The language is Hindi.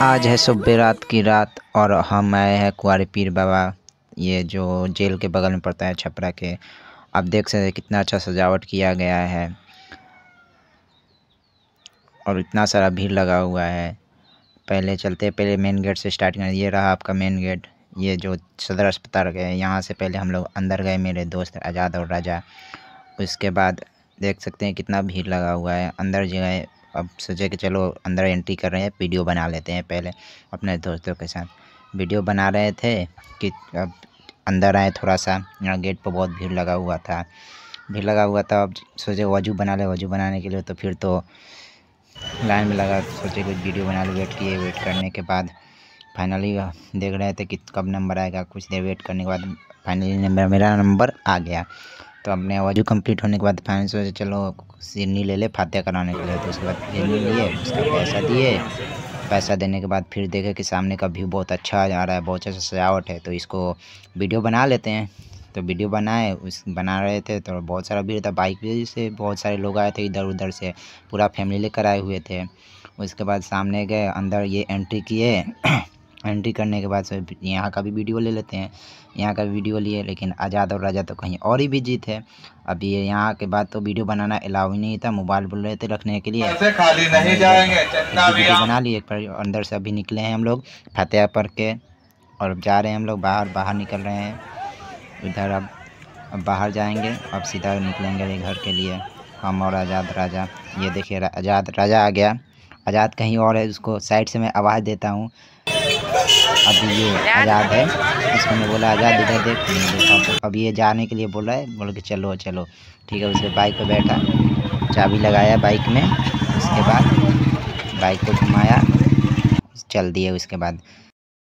आज है सुबह रात की रात और हम आए हैं कुंवारी पीर बाबा, ये जो जेल के बगल में पड़ता है छपरा के। आप देख सकते हैं कितना अच्छा सजावट किया गया है और इतना सारा भीड़ लगा हुआ है। पहले मेन गेट से स्टार्ट करें। ये रहा आपका मेन गेट, ये जो सदर अस्पताल गए, यहाँ से पहले हम लोग अंदर गए, मेरे दोस्त आज़ाद और राजा। उसके बाद देख सकते हैं कितना भीड़ लगा हुआ है। अंदर जगह अब सोचे कि चलो अंदर एंट्री कर रहे हैं, वीडियो बना लेते हैं। पहले अपने दोस्तों के साथ वीडियो बना रहे थे कि अब अंदर आए। थोड़ा सा यहाँ गेट पर बहुत भीड़ लगा हुआ था। अब सोचे वजू बना ले। वजू बनाने के लिए तो फिर तो लाइन में लगा, सोचे कुछ वीडियो बना ले। वेट करने के बाद फाइनली देख रहे थे कि कब नंबर आएगा। कुछ देर वेट करने के बाद फाइनली मेरा नंबर आ गया। तो अपने वजू कंप्लीट होने के बाद फाइनली सोचे चलो सिरनी ले ले फातिहा कराने के लिए। तो उसके बाद सिरनी लिए, उसका पैसा दिए। पैसा देने के बाद फिर देखे कि सामने का व्यू बहुत अच्छा आ रहा है, बहुत अच्छा सजावट है, तो इसको वीडियो बना लेते हैं। तो वीडियो बना रहे थे तो बहुत सारा भीड़ था। बाइक भी से बहुत सारे लोग आए थे, इधर उधर से पूरा फैमिली लेकर आए हुए थे। उसके बाद सामने गए, अंदर ये एंट्री किए। एंट्री करने के बाद यहाँ का भी वीडियो ले लेते हैं। यहाँ का वीडियो लिए, लेकिन आज़ाद और राजा तो कहीं और ही बिजी थे। अब ये यहाँ के बाद तो वीडियो बनाना अलाउ ही नहीं था, मोबाइल बोल रहे थे रखने के लिए। ऐसे खाली नहीं जाएंगे, वीडियो बना लिए। पर अंदर से अभी निकले हैं हम लोग फातिहा पढ़ के, और जा रहे हैं हम लोग बाहर निकल रहे हैं इधर। अब बाहर जाएंगे, अब सीधा निकलेंगे घर के लिए, हम और आज़ाद राजा। ये देखिए आज़ाद राजा आ गया। आज़ाद कहीं और है, उसको साइड से मैं आवाज़ देता हूँ। अभी ये आज़ाद है, इसको मैं बोला आज़ाद इधर देख, नहीं देखा। तो अब ये जाने के लिए बोल रहा है, बोल के चलो चलो ठीक है। उसके बाइक पे बैठा, चाबी लगाया बाइक में। उसके बाद बाइक को घुमाया, चल दिए। उसके बाद